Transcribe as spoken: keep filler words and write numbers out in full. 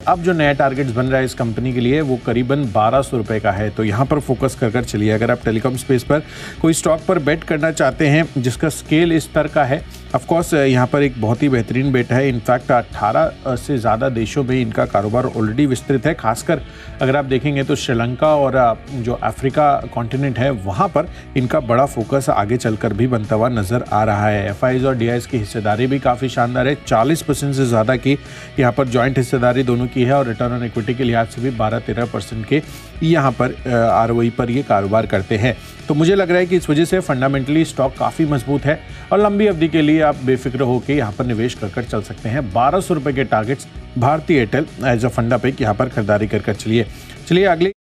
अब जो नया टारगेट्स बन रहा है इस कंपनी के लिए वो करीबन बारह सौ रुपये का है। तो यहाँ पर फोकस कर कर चलिए। अगर आप टेलीकॉम स्पेस पर कोई स्टॉक पर बेट करना चाहते हैं जिसका स्केल इस स्तर का है, ऑफकोर्स यहाँ पर एक बहुत ही बेहतरीन बेट है। इनफैक्ट अट्ठारह से ज़्यादा देशों में इनका कारोबार ऑलरेडी विस्तृत है। खासकर अगर आप देखेंगे तो श्रीलंका और जो अफ्रीका कॉन्टिनेंट है वहाँ पर इनका बड़ा फोकस आगे चलकर भी बनता हुआ नज़र आ रहा है। एफ आईज और डी आईज की हिस्सेदारी भी काफ़ी शानदार है, चालीस परसेंट से ज़्यादा की यहाँ पर जॉइंट हिस्सेदारी दोनों की है और रिटर्न ऑन इक्विटी के लिहाज से भी बारह तेरह परसेंट के यहाँ पर आर ओ ई पर ये कारोबार करते हैं। तो मुझे लग रहा है कि इस वजह से फंडामेंटली स्टॉक काफ़ी मजबूत है और लंबी अवधि के लिए आप बेफिक्र होकर यहाँ पर निवेश कर कर चल सकते हैं। बारह सौ रुपये के टारगेट्स भारतीय एयरटेल एज अ फंडा पे यहाँ पर खरीदारी कर कर चलिए चलिए अगले